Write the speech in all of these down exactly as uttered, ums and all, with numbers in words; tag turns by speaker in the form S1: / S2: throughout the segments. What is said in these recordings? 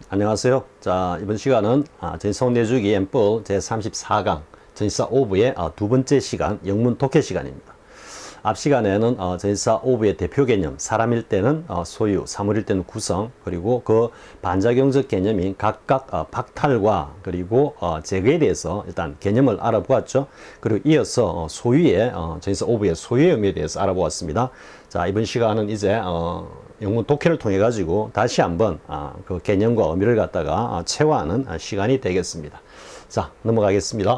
S1: 안녕하세요. 자, 이번 시간은 아, 전시성 내주기 앰플 제삼십사 강 전시사 오브의 아, 두 번째 시간 영문 독해 시간입니다. 앞 시간에는 어, 전시사 오브의 대표 개념, 사람일 때는 어, 소유, 사물일 때는 구성, 그리고 그 반작용적 개념인 각각 어, 박탈과 그리고 어, 제거에 대해서 일단 개념을 알아보았죠. 그리고 이어서 어, 소유의 어, 전시사 오브의 소유의 의미에 대해서 알아보았습니다. 자, 이번 시간은 이제 어, 영문 독해를 통해 가지고 다시 한번 아, 그 개념과 의미를 갖다가 아, 체화하는 아, 시간이 되겠습니다. 자, 넘어가겠습니다.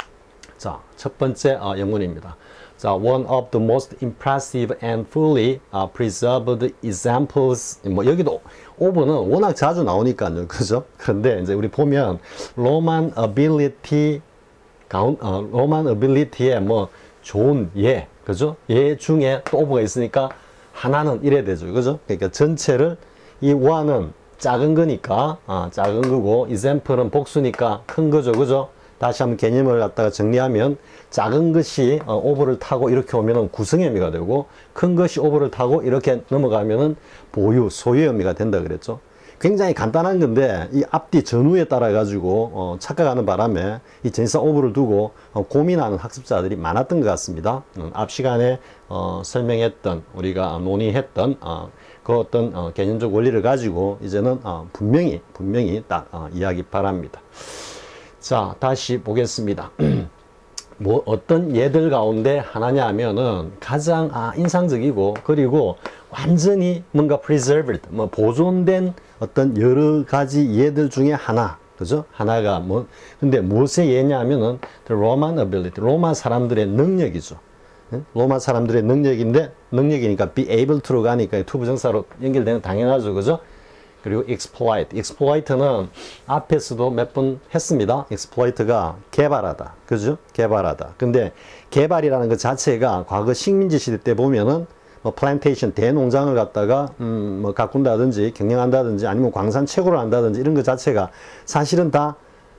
S1: 자, 첫 번째 어, 영문입니다. 자, one of the most impressive and fully uh, preserved examples. 뭐 여기도 오브는 워낙 자주 나오니까요, 그죠? 그런데 이제 우리 보면 Roman ability, 가운, 어, Roman ability의 뭐 좋은 예, 그죠? 예 중에 또 오브가 있으니까 하나는 이래 되죠, 그죠? 그러니까 전체를 이 one은 작은 거니까 아, 작은 거고 example은 복수니까 큰 거죠, 그죠? 다시 한번 개념을 갖다가 정리하면 작은 것이 어, 오버를 타고 이렇게 오면은 구성의 의미가 되고 큰 것이 오버를 타고 이렇게 넘어가면은 보유, 소유의 의미가 된다 그랬죠. 굉장히 간단한 건데 이 앞뒤 전후에 따라 가지고 어, 착각하는 바람에 이 전시사 오버를 두고 어, 고민하는 학습자들이 많았던 것 같습니다. 음, 앞 시간에 어, 설명했던 우리가 논의했던 어, 그 어떤 어, 개념적 원리를 가지고 이제는 어, 분명히 분명히 딱 어, 이야기 바랍니다. 자, 다시 보겠습니다. 뭐 어떤 예들 가운데 하나냐 하면은 가장 아, 인상적이고 그리고 완전히 뭔가 preserved, 뭐 보존된 어떤 여러 가지 예들 중에 하나, 그죠? 하나가 뭐 근데 무엇의 예냐 하면은 the Roman ability, 로마 사람들의 능력이죠. 로마 사람들의 능력인데 능력이니까 be able to로 가니까 투부정사로 연결되는 당연하죠, 그죠? 그리고 exploit, exploit는 앞에서도 몇 번 했습니다. exploit가 개발하다, 그죠? 개발하다. 근데 개발이라는 것 자체가 과거 식민지 시대 때 보면은 뭐 플랜테이션 대농장을 갖다가 음 뭐 가꾼다든지 경영한다든지 아니면 광산 채굴을 한다든지 이런 것 자체가 사실은 다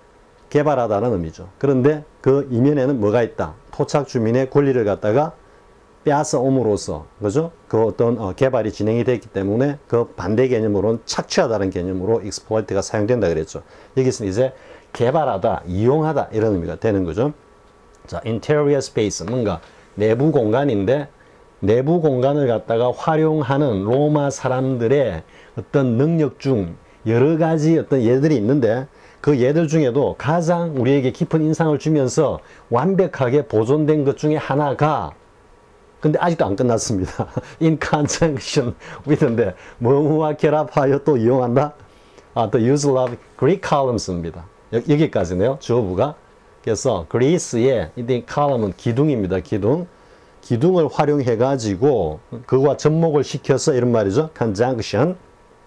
S1: 개발하다는 의미죠. 그런데 그 이면에는 뭐가 있다? 토착 주민의 권리를 갖다가 빼앗아 옴으로써, 그죠? 그 어떤 어, 개발이 진행이 됐기 때문에 그 반대 개념으로는 착취하다는 개념으로 exploit가 사용된다 그랬죠. 여기서는 이제 개발하다, 이용하다 이런 의미가 되는 거죠. 자, interior space, 뭔가 내부 공간인데 내부 공간을 갖다가 활용하는 로마 사람들의 어떤 능력 중 여러 가지 어떤 예들이 있는데 그 예들 중에도 가장 우리에게 깊은 인상을 주면서 완벽하게 보존된 것 중에 하나가 근데 아직도 안 끝났습니다. In conjunction with인데 뭐뭐와 결합하여 또 이용한다? 아, the use of Greek columns입니다. 여기까지네요. 주어부가. 그래서 그리스의 이 column은 기둥입니다. 기둥. 기둥을 활용해 가지고 그와 접목을 시켜서 이런 말이죠. conjunction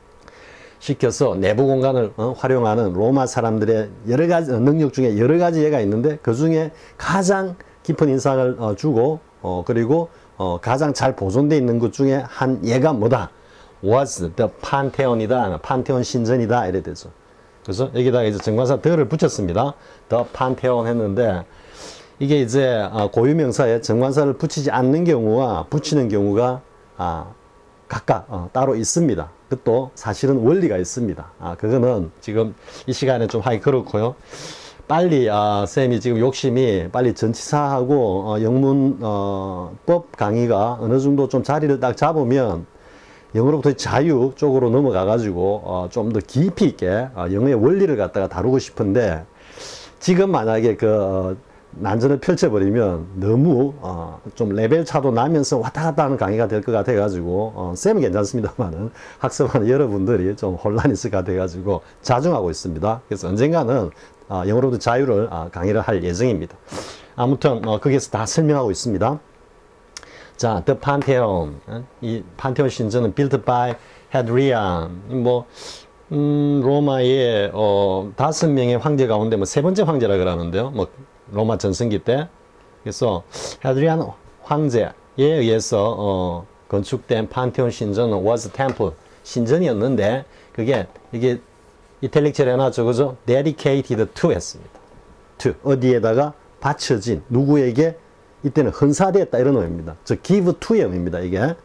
S1: 시켜서 내부 공간을 어, 활용하는 로마 사람들의 여러 가지 능력 중에 여러 가지 예가 있는데 그 중에 가장 깊은 인상을 어, 주고 어, 그리고 어, 가장 잘 보존되어 있는 것 중에 한 예가 뭐다? was the 판테온이다. 판테온 신전이다. 이래 되죠. 그래서 여기다가 이제 정관사 the를 붙였습니다. the 판테온 했는데 이게 이제 어, 고유명사에 정관사를 붙이지 않는 경우와 붙이는 경우가 아, 각각 어, 따로 있습니다. 그것도 사실은 원리가 있습니다. 아, 그거는 지금 이 시간에 좀 하기 그렇고요. 빨리 아, 쌤이 지금 욕심이 빨리 전치사하고 어, 영문 어, 법 강의가 어느 정도 좀 자리를 딱 잡으면 영어로부터 자유 쪽으로 넘어가 가지고 어, 좀 더 깊이 있게 어, 영어의 원리를 갖다가 다루고 싶은데 지금 만약에 그 어, 난전을 펼쳐버리면 너무 어, 좀 레벨 차도 나면서 왔다 갔다 하는 강의가 될 것 같아 가지고 어, 쌤은 괜찮습니다만은 학습하는 여러분들이 좀 혼란이 있을 것 같아 가지고 자중하고 있습니다. 그래서 언젠가는 어, 영어로부터 자유를 어, 강의를 할 예정입니다. 아무튼 어, 거기에서 다 설명하고 있습니다. 자, The Pantheon, 이 판테온 신전은 built by Hadrian, 뭐 음, 로마의 어, 다섯 명의 황제 가운데 뭐 세 번째 황제라 그러는데요. 뭐 로마 전성기 때 그래서 하드리안 황제에 의해서 어, 건축된 판테온 신전은 was temple 신전이었는데 그게 이게 이탈릭처럼 해놨죠, 그죠? dedicated to 했습니다. to 어디에다가 바쳐진 누구에게 이때는 헌사되었다 이런 의미입니다. 즉 give to의 의미입니다. 이게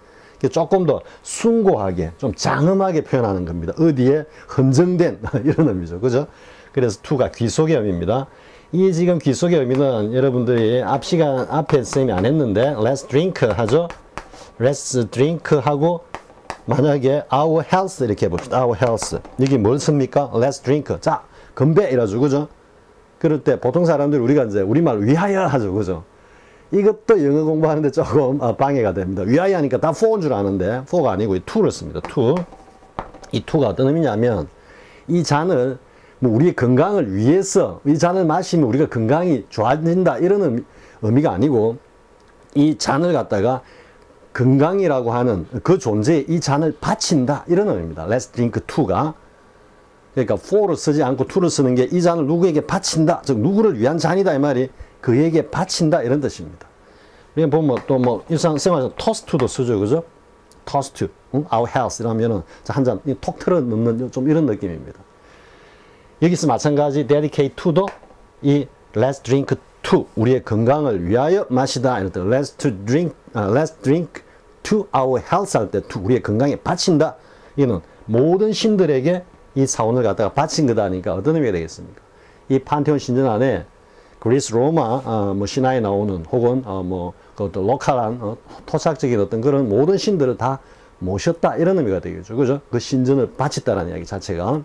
S1: 조금 더 숭고하게, 좀 장엄하게 표현하는 겁니다. 어디에 헌정된 이런 의미죠. 그죠? 그래서 to가 귀속의 의미입니다. 이 지금 귀속의 의미는 여러분들이 앞 시간 앞에 쌤이 안 했는데 let's drink 하죠. let's drink 하고 만약에 our health 이렇게 해봅시다. our health. 여기 뭘 씁니까? let's drink. 자, 건배 이러죠. 그죠? 그럴 때 보통 사람들이 우리가 이제 우리말 위하여 하죠. 그죠? 이것도 영어 공부하는데 조금 방해가 됩니다. 위하여 하니까 다 for인 줄 아는데 for가 아니고 to를 씁니다. to. 이 to가 어떤 의미냐면 이 잔을 뭐 우리의 건강을 위해서 이 잔을 마시면 우리가 건강이 좋아진다 이런 의미, 의미가 아니고 이 잔을 갖다가 건강이라고 하는 그 존재에 이 잔을 바친다 이런 의미입니다. Let's drink to가 그러니까 for를 쓰지 않고 to를 쓰는 게 이 잔을 누구에게 바친다 즉 누구를 위한 잔이다 이 말이 그에게 바친다 이런 뜻입니다. 우리가 보면 또 뭐 일상생활에서 toast to도 쓰죠. 그죠? toast to 응? our health 이러면은 한 잔 톡 틀어 넣는 좀 이런 느낌입니다. 여기서 마찬가지 dedicate to도 이 let's drink to 우리의 건강을 위하여 마시다 이럴 때 let's to drink uh, let's drink to our health 할 때 to 우리의 건강에 바친다 이는 모든 신들에게 이 사원을 갖다가 바친 거다 하니까 어떤 의미가 되겠습니까? 이 판테온 신전 안에 그리스 로마 어, 뭐 신화에 나오는 혹은 어, 뭐 그것도 로컬한 어, 토착적인 어떤 그런 모든 신들을 다 모셨다 이런 의미가 되겠죠. 그죠? 그 신전을 바쳤다라는 이야기 자체가.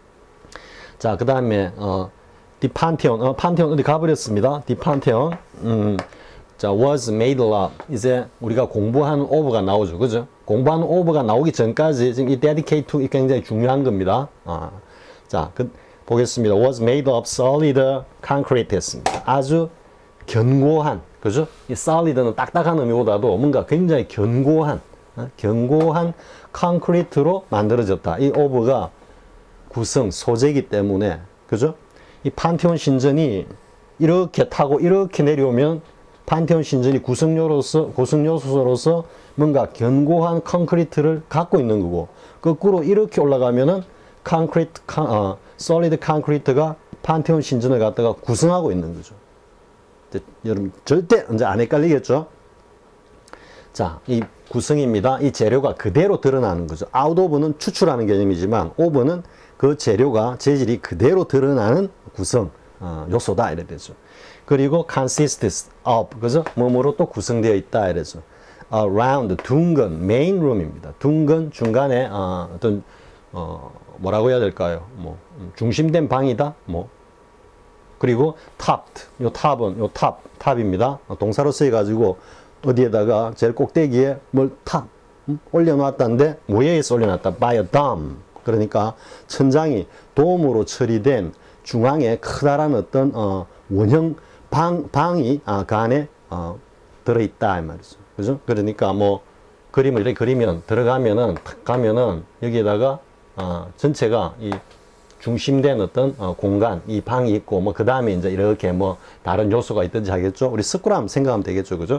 S1: 자, 그 다음에, 어, 디 판테온, 어, 판테온 어디 가버렸습니다. 디 판테온, 음, 자, was made up. 이제 우리가 공부하는 오브가 나오죠. 그죠? 공부하는 오브가 나오기 전까지 지금 이 dedicate to 굉장히 중요한 겁니다. 아, 자, 그, 보겠습니다. was made of solid concrete 했습니다. 아주 견고한, 그죠? 이 solid는 딱딱한 의미보다도 뭔가 굉장히 견고한, 어? 견고한 콘크리트로 만들어졌다. 이 오브가 구성, 소재이기 때문에, 그죠? 이 판테온 신전이 이렇게 타고 이렇게 내려오면 판테온 신전이 구성요로서, 구성요소로서 뭔가 견고한 콘크리트를 갖고 있는 거고, 거꾸로 이렇게 올라가면은 콘크리트, 어, 솔리드 콘크리트가 판테온 신전을 갖다가 구성하고 있는 거죠. 여러분, 절대 이제 안 헷갈리겠죠? 자, 이 구성입니다. 이 재료가 그대로 드러나는 거죠. out of는 추출하는 개념이지만, of는 그 재료가 재질이 그대로 드러나는 구성 어, 요소다 이래 되죠. 그리고 consists of 그죠? 뭐뭐로 또 구성되어 있다 이래죠. around 둥근 main room입니다. 둥근 중간에 어, 어떤 어, 뭐라고 해야 될까요? 뭐 중심된 방이다. 뭐 그리고 topped 요 탑은 요 탑 탑입니다. 동사로 쓰여 가지고 어디에다가 제일 꼭대기에 뭘 탑 음? 올려놨다는데 뭐에 의해서 올려놨다? by a dome. 그러니까 천장이 돔으로 처리된 중앙에 커다란 어떤 어, 원형 방, 방이 아, 그 안에 어, 들어있다 이 말이죠. 그죠? 그러니까 뭐 그림을 이렇게 그리면 들어가면은 탁 가면은 여기에다가 어, 전체가 이 중심된 어떤 어, 공간 이 방이 있고 뭐 그 다음에 이제 이렇게 뭐 다른 요소가 있든지 하겠죠. 우리 스크람 생각하면 되겠죠. 그죠?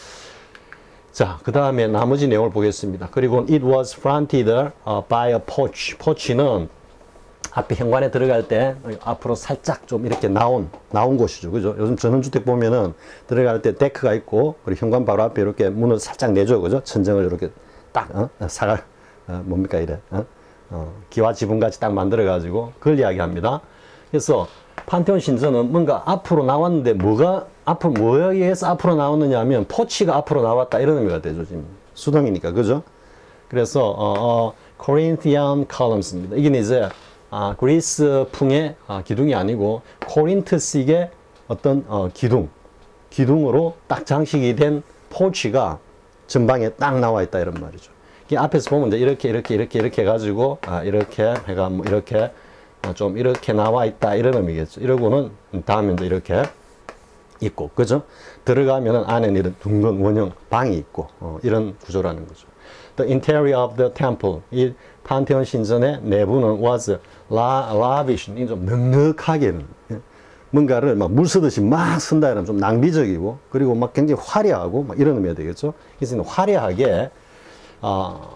S1: 자, 그 다음에 나머지 내용을 보겠습니다. 그리고 it was fronted uh, by a porch. porch는 앞에 현관에 들어갈 때 앞으로 살짝 좀 이렇게 나온 나온 곳이죠. 그죠? 요즘 전원주택 보면은 들어갈 때 데크가 있고 그리고 현관 바로 앞에 이렇게 문을 살짝 내죠. 그죠? 천정을 이렇게 딱 어? 사갈 어, 뭡니까 이래 어? 어, 기와 지붕같이 딱 만들어 가지고 그걸 이야기합니다. 그래서 판테온 신전은 뭔가 앞으로 나왔는데 뭐가 앞으로 뭐에 의해서 앞으로 나왔느냐 하면 포치가 앞으로 나왔다 이런 의미가 되죠. 지금 수동이니까 그죠? 그래서 어, 어, Corinthian columns입니다. 이게 이제 아, 그리스풍의 아, 기둥이 아니고 코린트식의 어떤 어, 기둥 기둥으로 딱 장식이 된 포치가 전방에 딱 나와 있다 이런 말이죠. 이게 앞에서 보면 이제 이렇게 이렇게 이렇게 이렇게 해가지고 아, 이렇게 해가 뭐 이렇게 좀 이렇게 나와 있다 이런 의미겠죠. 이러고는 다음에 이제 이렇게 있고 그죠? 들어가면은 안에는 이런 둥근 원형 방이 있고 어, 이런 구조라는 거죠. The interior of the temple 이 판테온 신전의 내부는 was la, lavish 좀 넉넉하게는 뭔가를 막 물 쓰듯이 막 쓴다 이러면 좀 낭비적이고 그리고 막 굉장히 화려하고 막 이런 의미가 되겠죠. 그래서 화려하게 어,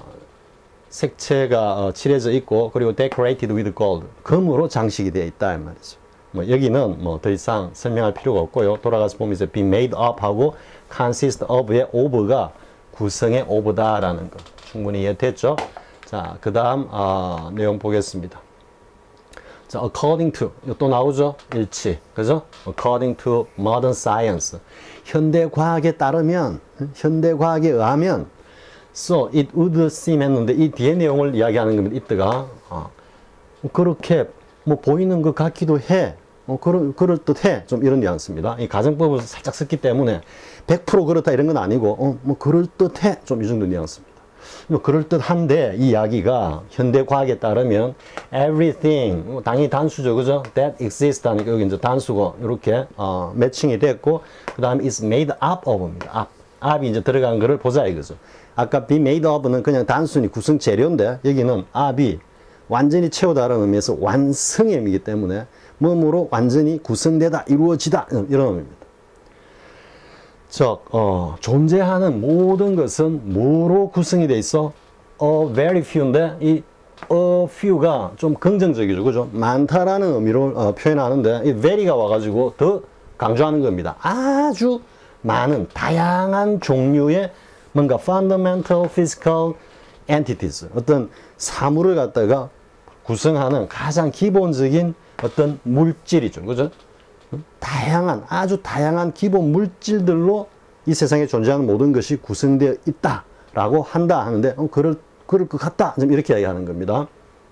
S1: 색채가 어, 칠해져 있고 그리고 decorated with gold 금으로 장식이 되어 있다 이 말이죠. 뭐 여기는 뭐 더 이상 설명할 필요가 없고요. 돌아가서 보면 이제 be made up 하고 consist of의 of가 구성의 of다라는 거. 충분히 이해됐죠? 자, 그 다음 어, 내용 보겠습니다. 자, according to 또 나오죠? 일치, 그죠? according to modern science, 현대 과학에 따르면, 현대 과학에 의하면, so it would seem 했는데 이 뒤에 내용을 이야기하는 겁니다. 이때가 어, 그렇게 뭐 보이는 것 같기도 해. 뭐 그럴, 그럴 듯해. 좀 이런 뉘앙스입니다. 이 가정법을 살짝 썼기 때문에 백 퍼센트 그렇다 이런 건 아니고, 어, 뭐 그럴 듯해. 좀 이 정도 뉘앙스입니다. 뭐 그럴 듯한데 이 이야기가 현대 과학에 따르면 everything, 당연히 단수죠, 그죠? That exists 하니까 여기 이제 단수고 이렇게 어, 매칭이 됐고, 그 다음에 is made up of입니다. up, up이 이제 들어간 거를 보자 이거죠. 아까 be made of는 그냥 단순히 구성 재료인데 여기는 up이 완전히 채우다라는 의미에서 완성의 의미이기 때문에 뭐뭐로 완전히 구성되다, 이루어지다 이런 의미입니다. 즉, 어, 존재하는 모든 것은 뭐로 구성이 돼 있어? A very few인데 이 a few가 좀 긍정적이죠, 그죠? 많다라는 의미로 어, 표현하는데 이 very가 와가지고 더 강조하는 겁니다. 아주 많은 다양한 종류의 뭔가 fundamental physical entities, 어떤 사물을 갖다가 구성하는 가장 기본적인 어떤 물질이죠, 그죠? 다양한, 아주 다양한 기본 물질들로 이 세상에 존재하는 모든 것이 구성되어 있다라고 한다 하는데, 어, 그럴, 그럴 것 같다. 좀 이렇게 이야기하는 겁니다.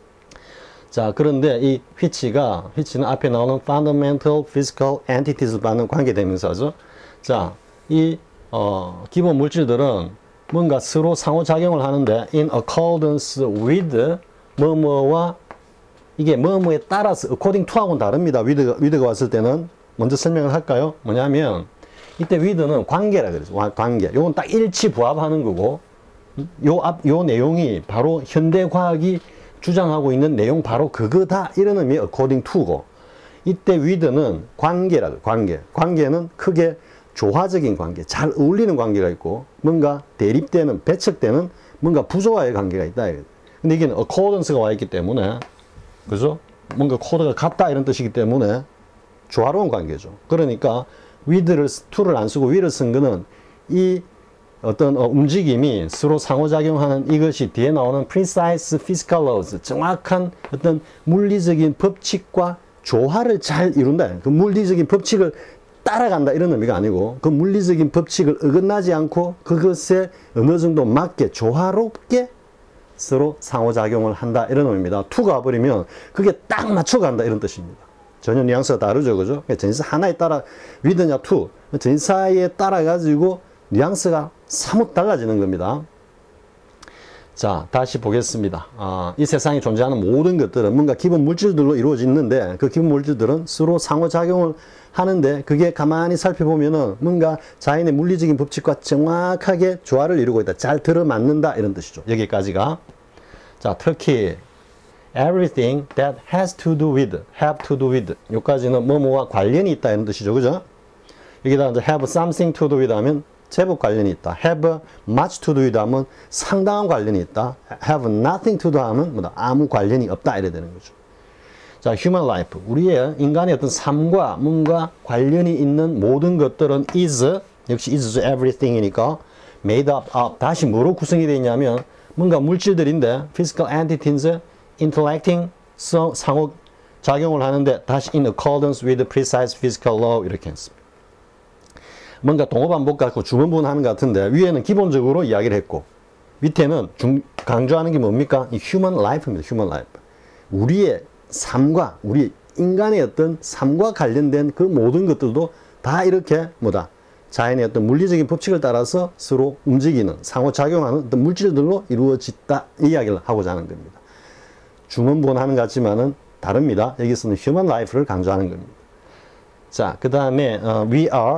S1: 자, 그런데 이 which가, which는 앞에 나오는 fundamental physical entities를 받는 관계대명사죠. 자, 이, 어, 기본 물질들은 뭔가 서로 상호작용을 하는데, in accordance with, 뭐뭐와 이게 뭐뭐에 따라서 according to하고는 다릅니다. with가, with가 왔을 때는 먼저 설명을 할까요? 뭐냐면 이때 with는 관계라 그러죠. 관계. 요건 딱 일치 부합하는 거고, 요 앞, 요 내용이 바로 현대 과학이 주장하고 있는 내용 바로 그거다. 이런 의미의 according to고, 이때 with는 관계라 그래요. 관계. 관계는 크게 조화적인 관계, 잘 어울리는 관계가 있고, 뭔가 대립되는, 배척되는 뭔가 부조화의 관계가 있다. 근데 이게 accordance가 와 있기 때문에, 그죠? 뭔가 코드가 같다 이런 뜻이기 때문에 조화로운 관계죠. 그러니까 with를, to를 안 쓰고 with를 쓴 거는 이 어떤 어, 움직임이 서로 상호작용하는 이것이 뒤에 나오는 precise physical laws, 정확한 어떤 물리적인 법칙과 조화를 잘 이룬다. 그 물리적인 법칙을 따라간다 이런 의미가 아니고, 그 물리적인 법칙을 어긋나지 않고 그것에 어느 정도 맞게 조화롭게 서로 상호작용을 한다 이런 의미입니다. to가 와버리면 그게 딱 맞춰간다 이런 뜻입니다. 전혀 뉘앙스가 다르죠, 그죠? 전치사 하나에 따라 with냐 to, 전치사에 따라 가지고 뉘앙스가 사뭇 달라지는 겁니다. 자, 다시 보겠습니다. 아, 이 세상에 존재하는 모든 것들은 뭔가 기본 물질들로 이루어지는데, 그 기본 물질들은 서로 상호작용을 하는데, 그게 가만히 살펴보면은 뭔가 자연의 물리적인 법칙과 정확하게 조화를 이루고 있다, 잘 들어맞는다 이런 뜻이죠. 여기까지가. 자, 특히 everything that has to do with, have to do with, 여기까지는 뭐뭐와 관련이 있다 이런 뜻이죠, 그죠? 여기다 이제 have something to do with 하면 제법 관련이 있다. have much to do with 하면 상당한 관련이 있다. have nothing to do 하면 뭐다, 아무 관련이 없다 이래 되는 거죠. 자, human life, 우리의 인간의 어떤 삶과 뭔가 관련이 있는 모든 것들은 is, 역시 is everything이니까 made up of, 다시 뭐로 구성이 되어 있냐면 뭔가 물질들인데 physical entities interacting, 상호 작용을 하는데 다시 in accordance with precise physical law 이렇게 했습니다. 뭔가 동어반복 같고 주문분 하는 것 같은데, 위에는 기본적으로 이야기를 했고 밑에는 중, 강조하는 게 뭡니까? 이 human life입니다. human life. 우리의 삶과, 우리 인간의 어떤 삶과 관련된 그 모든 것들도 다 이렇게 뭐다, 자연의 어떤 물리적인 법칙을 따라서 서로 움직이는, 상호작용하는 어떤 물질들로 이루어졌다 이 이야기를 하고자 하는 겁니다. 중원본 하는 것 같지만은 다릅니다. 여기서는 human life를 강조하는 겁니다. 자, 그 다음에 어, we are,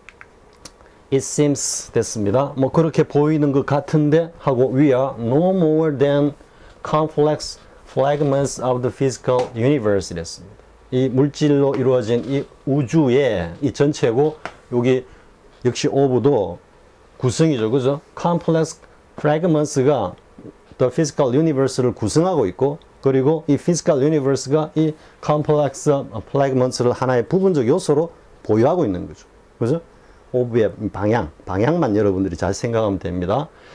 S1: it seems 됐습니다. 뭐 그렇게 보이는 것 같은데 하고 we are no more than complex fragments of the physical universe 이랬습니다. 이 물질로 이루어진 이 우주의 이 전체고, 여기 역시 of도 구성이죠, 그죠? complex fragments가 the physical universe를 구성하고 있고, 그리고 이 physical universe가 이 complex fragments를 하나의 부분적 요소로 보유하고 있는 거죠, 그죠? of의 방향, 방향만 여러분들이 잘 생각하면 됩니다.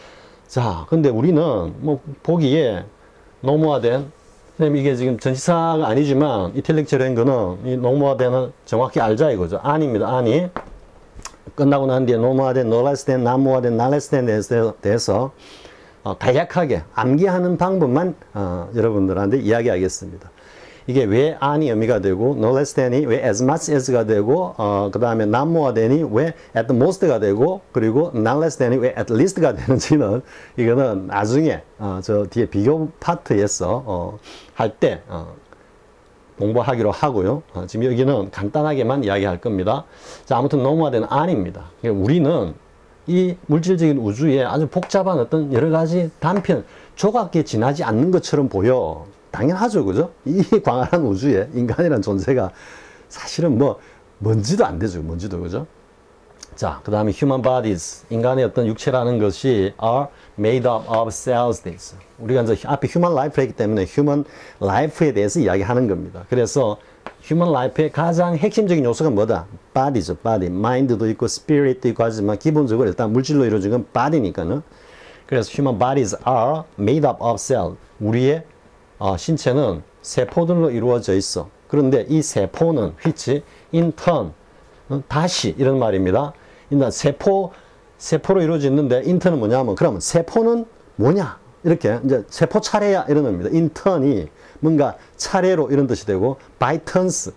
S1: 자, 근데 우리는 뭐 보기에 노무화된, 선생님 이게 지금 전치사가 아니지만 이탈릭처럼 거는 이 노무화된을 정확히 알자 이거죠. 아닙니다. 아니. 끝나고 난 뒤에 노무화된, no less than, 나무화된, not less than에 대해서 어, 간략하게 암기하는 방법만 어, 여러분들한테 이야기하겠습니다. 이게 왜 안이 의미가 되고 no less than이 왜 as much as가 되고 어, 그 다음에 not more than이 왜 at the most가 되고 그리고 not less than이 왜 at least가 되는지는 이거는 나중에 어, 저 뒤에 비교 파트에서 어, 할 때 어, 공부하기로 하고요. 어, 지금 여기는 간단하게만 이야기할 겁니다. 자, 아무튼 no more than 안입니다. 우리는 이 물질적인 우주에 아주 복잡한 어떤 여러 가지 단편, 조각에 지나지 않는 것처럼 보여. 당연하죠, 그죠? 이 광활한 우주에 인간이라는 존재가 사실은 뭐, 먼지도 안 되죠, 먼지도, 그죠? 자, 그 다음에 human bodies, 인간의 어떤 육체라는 것이 are made up of cells 돼 있어. 우리가 이제 앞에 human life를 했기 때문에 human life에 대해서 이야기하는 겁니다. 그래서 human life의 가장 핵심적인 요소가 뭐다? body죠, body. mind도 있고 spirit도 있고 하지만 기본적으로 일단 물질로 이루어진 건 body니까는. 그래서 human bodies are made up of cells. 우리의 어, 신체는 세포들로 이루어져 있어. 그런데 이 세포는 which in turn 어, 다시 이런 말입니다. 일단 세포 세포로 이루어져 있는데 인턴은 뭐냐면 그러면 세포는 뭐냐 이렇게 이제 세포 차례야 이런 의미입니다. 인턴이 뭔가 차례로 이런 뜻이 되고 by turns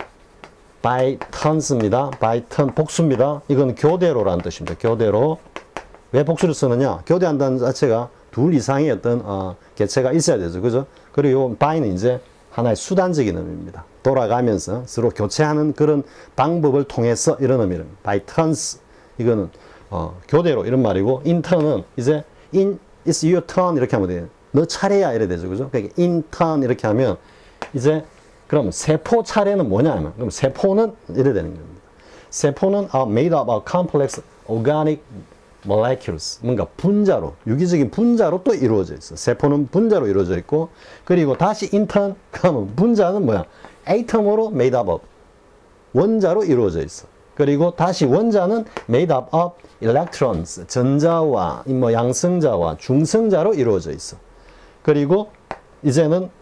S1: by turns입니다. by turn 복수입니다. 이건 교대로라는 뜻입니다. 교대로. 왜 복수를 쓰느냐? 교대한다는 자체가 둘 이상의 어떤 어, 개체가 있어야 되죠. 그죠? 그리고 by는 이제 하나의 수단적인 의미입니다. 돌아가면서 서로 교체하는 그런 방법을 통해서 이런 의미입니다. by turns 이거는 어, 교대로 이런 말이고 in turn은 이제 in it's your turn 이렇게 하면 돼요. 너 차례야 이래 되죠. 그죠? 그러니까 in turn 이렇게 하면 이제 그럼 세포 차례는 뭐냐 하면 그럼 세포는 이래 되는 겁니다. 세포는 are made up of complex organic molecules 뭔가 분자로 유기적인 분자로 또 이루어져 있어. 세포는 분자로 이루어져 있고 그리고 다시 in turn 그러면 분자는 뭐야? atom으로 made up of 원자로 이루어져 있어. 그리고 다시 원자는 made up of electrons 전자와 뭐 양성자와 중성자로 이루어져 있어. 그리고 이제는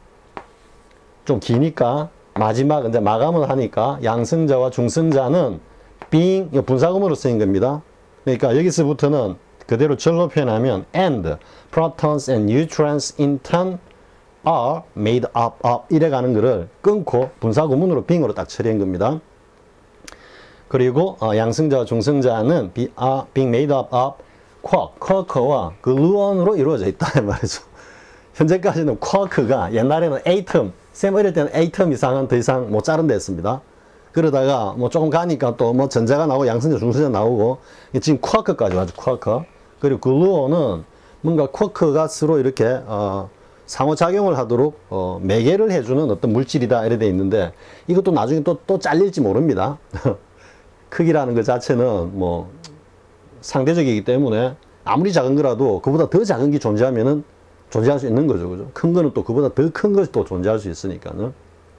S1: 좀 기니까 마지막 이제 마감을 하니까 양성자와 중성자는 being 분사구문으로 쓰인 겁니다. 그러니까 여기서부터는 그대로 절로 표현하면 and protons and neutrons in turn are made up of 이래 가는 거를 끊고 분사구문으로 being으로 딱 처리한 겁니다. 그리고 어, 양성자와 중성자는 be, are being made up of quark, 쿼크와 글루온으로 이루어져 있다 이 말이죠. 현재까지는 쿼크가 옛날에는 atom, 쌤 어릴 때는 atom 이상은 더 이상 못 자른다 했습니다. 그러다가 뭐 조금 가니까 또 뭐 전자가 나오고 양성자, 중성자 나오고 지금 쿼크까지 와죠. 쿼크. 그리고 글루온은 뭔가 쿼크가 서로 이렇게 어, 상호작용을 하도록 어, 매개를 해주는 어떤 물질이다 이래 돼 있는데 이것도 나중에 또, 또 잘릴지 모릅니다. 크기라는 것 자체는 뭐 상대적이기 때문에 아무리 작은 거라도 그보다 더 작은 게 존재하면은 존재할 수 있는 거죠. 그죠? 큰 거는 또 그보다 더 큰 것이 또 존재할 수 있으니까는.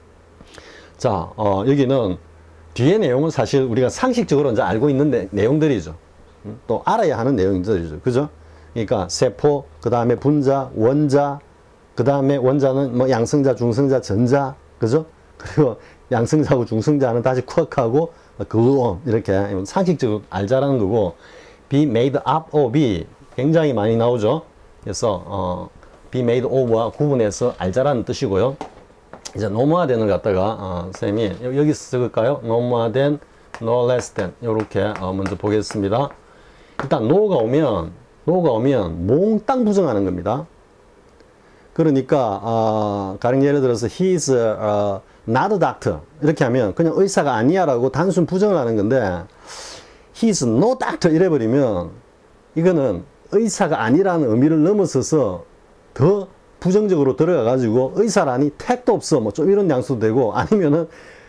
S1: 자, 어, 여기는 뒤에 내용은 사실 우리가 상식적으로 이제 알고 있는 내, 내용들이죠. 또 알아야 하는 내용들이죠. 그죠? 그러니까 세포, 그 다음에 분자, 원자, 그 다음에 원자는 뭐 양성자, 중성자, 전자, 그죠? 그리고 양성자하고 중성자는 다시 쿼크하고 글루온 이렇게 상식적으로 알자라는 거고 be made up of이 굉장히 많이 나오죠. 그래서 어, be made of와 구분해서 알자라는 뜻이고요. 이제 no more than을 갖다가 어, 쌤이 여기 쓸까요? no more than, no less than 이렇게 어, 먼저 보겠습니다. 일단 no가 오면 no가 오면 몽땅 부정하는 겁니다. 그러니까 어, 가령 예를 들어서 he is uh, not a doctor 이렇게 하면 그냥 의사가 아니야 라고 단순 부정을 하는 건데 he is no doctor 이래 버리면 이거는 의사가 아니라는 의미를 넘어서서 더 부정적으로 들어가 가지고 의사라니 택도 없어 뭐 좀 이런 양수도 되고 아니면은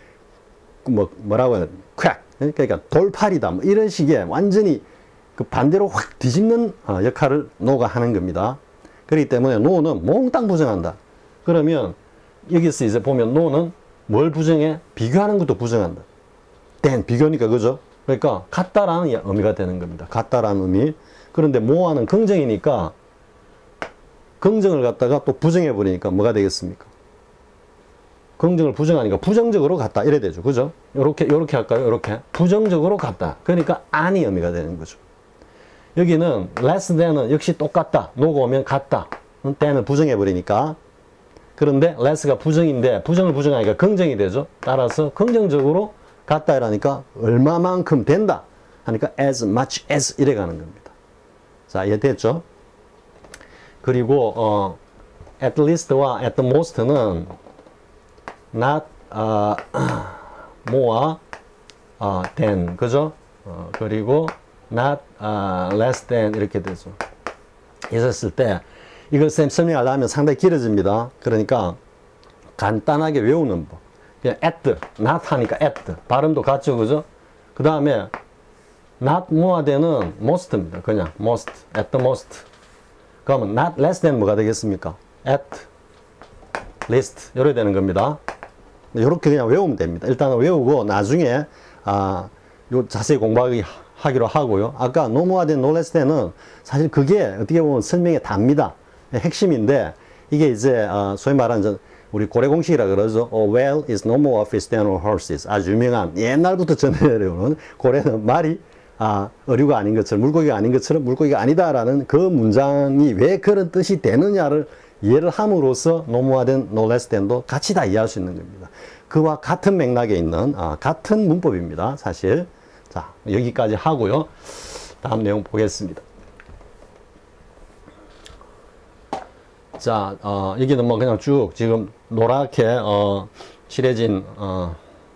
S1: 뭐 뭐라고 해야 콱 그러니까 돌팔이다 뭐 이런 식의 완전히 그 반대로 확 뒤집는 어, 역할을 노가 하는 겁니다. 그렇기 때문에 노는 몽땅 부정한다. 그러면 여기서 이제 보면 노는 뭘 부정해? 비교하는 것도 부정한다. 땡 비교니까 그죠? 그러니까 같다라는 의미가 되는 겁니다. 같다라는 의미. 그런데 모아는 긍정이니까 긍정을 갖다가 또 부정해 버리니까 뭐가 되겠습니까? 긍정을 부정하니까 부정적으로 갔다 이래 되죠. 그죠? 요렇게 요렇게 할까요? 요렇게 부정적으로 갔다. 그러니까 아니 의미가 되는 거죠. 여기는 less than은 역시 똑같다. 노가 오면 같다. than을 부정해 버리니까. 그런데 less가 부정인데 부정을 부정하니까 긍정이 되죠. 따라서 긍정적으로 같다 이라니까 얼마만큼 된다 하니까 as much as 이래 가는 겁니다. 자, 이해됐죠? 그리고 어, at least와 at the most는 not uh, more uh, than 그죠? 어, 그리고 not uh, less than 이렇게 되죠. 있었을 때 이걸 쌤 설명하려면 상당히 길어집니다. 그러니까 간단하게 외우는 법. 그냥 at, not 하니까 at. 발음도 같죠, 그죠? 그 다음에 not more than은 most입니다. 그냥 most, at the most. 그러면 not less than 뭐가 되겠습니까? at least 이렇게 되는 겁니다. 이렇게 그냥 외우면 됩니다. 일단은 외우고 나중에 아, 요 자세히 공부하기 하기로 하고요. 아까 no more than, no less than은 사실 그게 어떻게 보면 설명의 답니다. 핵심인데 이게 이제 어, 소위 말하는 우리 고래 공식이라 그러죠. A whale is no more fish than horses. 아주 유명한 옛날부터 전해내려오는 고래는 말이 아, 어류가 아닌 것처럼 물고기가 아닌 것처럼 물고기가 아니다라는 그 문장이 왜 그런 뜻이 되느냐를 이해를 함으로써 no more than, no less than도 같이 다 이해할 수 있는 겁니다. 그와 같은 맥락에 있는 아, 같은 문법입니다. 사실. 자, 여기까지 하고요. 다음 내용 보겠습니다. 자, 어, 여기는 뭐 그냥 쭉 지금 노랗게 어, 칠해진 어,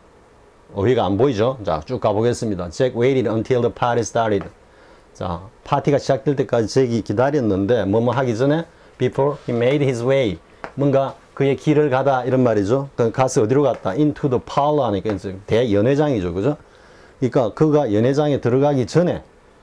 S1: 어휘가 안 보이죠? 자, 쭉 가보겠습니다. Jack waited until the party started. 자, 파티가 시작될 때까지 잭이 기다렸는데 뭐뭐 하기 전에 before he made his way. 뭔가 그의 길을 가다 이런 말이죠. 가서 어디로 갔다? into the parlor 하니까 대연회장이죠. 그죠? 그러니까 그가 연회장에 들어가기 전에는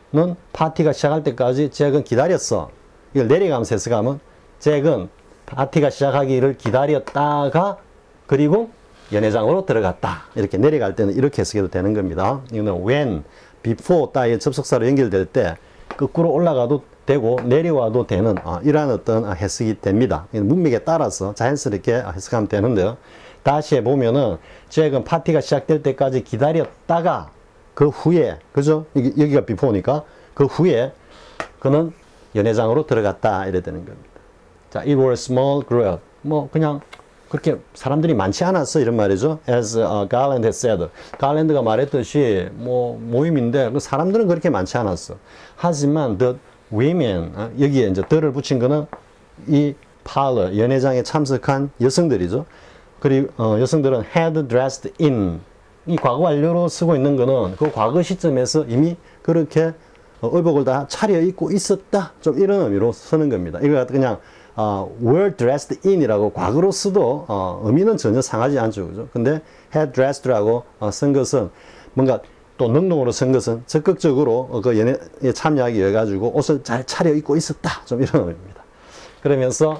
S1: 파티가 시작할 때까지 잭은 기다렸어. 이걸 내려가면서 해석하면 잭은 파티가 시작하기를 기다렸다가 그리고 연회장으로 들어갔다. 이렇게 내려갈 때는 이렇게 해석해도 되는 겁니다. 이거는 when, before 따위의 접속사로 연결될 때 거꾸로 올라가도 되고 내려와도 되는 아, 이러한 어떤 해석이 됩니다. 문맥에 따라서 자연스럽게 해석하면 되는데요. 다시 해보면은 잭은 파티가 시작될 때까지 기다렸다가 그 후에 그죠? 여기, 여기가 before니까 그 후에 그는 연회장으로 들어갔다 이래 되는 겁니다. 자, it was a small group. 뭐 그냥 그렇게 사람들이 많지 않았어 이런 말이죠. As uh, Garland had said. 갈랜드가 말했듯이 뭐 모임인데 그 사람들은 그렇게 많지 않았어. 하지만 the women 어, 여기에 이제 the를 붙인 거는 이 parlor 연회장에 참석한 여성들이죠. 그리고 어, 여성들은 had dressed in 이 과거 완료로 쓰고 있는 거는 그 과거 시점에서 이미 그렇게 어, 의복을 다 차려 입고 있었다. 좀 이런 의미로 쓰는 겁니다. 이거 그냥 어, were dressed in이라고 과거로 써도 어, 의미는 전혀 상하지 않죠. 그죠? 근데 had dressed라고 어, 쓴 것은 뭔가 또 능동으로 쓴 것은 적극적으로 어, 그 연애에 참여하기 위해 가지고 옷을 잘 차려 입고 있었다. 좀 이런 의미입니다. 그러면서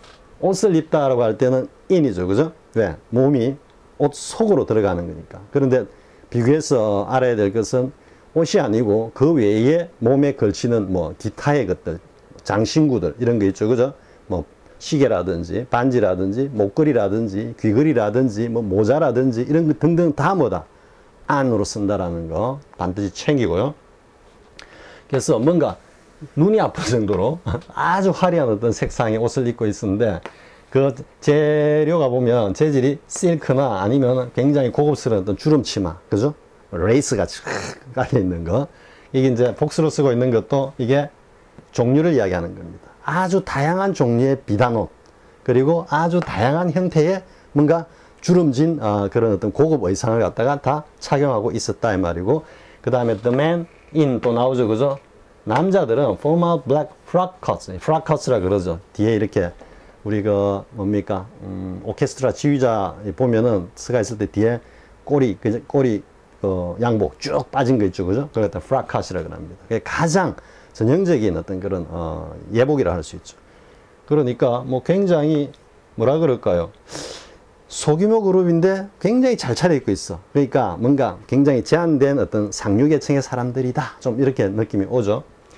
S1: 옷을 입다라고 할 때는 in이죠. 그죠? 왜? 몸이 옷 속으로 들어가는 거니까. 그런데 비교해서 알아야 될 것은 옷이 아니고 그 외에 몸에 걸치는 뭐 기타의 것들, 장신구들 이런 거 있죠. 그죠? 뭐 시계라든지 반지라든지 목걸이라든지 귀걸이라든지 뭐 모자라든지 이런 거 등등 다 뭐다? 안으로 쓴다라는 거 반드시 챙기고요. 그래서 뭔가 눈이 아플 정도로 아주 화려한 어떤 색상의 옷을 입고 있었는데 그 재료가 보면 재질이 실크나 아니면 굉장히 고급스러운 어떤 주름 치마, 그죠? 레이스가 쫙 깔려 있는 거. 이게 이제 복수로 쓰고 있는 것도 이게 종류를 이야기하는 겁니다. 아주 다양한 종류의 비단옷, 그리고 아주 다양한 형태의 뭔가 주름진 어, 그런 어떤 고급 의상을 갖다가 다 착용하고 있었다 이 말이고, 그 다음에 the man in 또 나오죠, 그죠? 남자들은 formal black frock coats, frock coats라 그러죠. 뒤에 이렇게 우리 그 뭡니까 음, 오케스트라 지휘자 보면은 스가 있을 때 뒤에 꼬리 그 꼬리 그 양복 쭉 빠진 거 있죠, 그죠? 그걸 갖다 frock coats라고 합니다. 그게 가장 전형적인 어떤 그런 어, 예복이라 할 수 있죠. 그러니까 뭐 굉장히 뭐라 그럴까요? 소규모 그룹인데 굉장히 잘 차려입고 있어. 그러니까 뭔가 굉장히 제한된 어떤 상류계층의 사람들이다. 좀 이렇게 느낌이 오죠.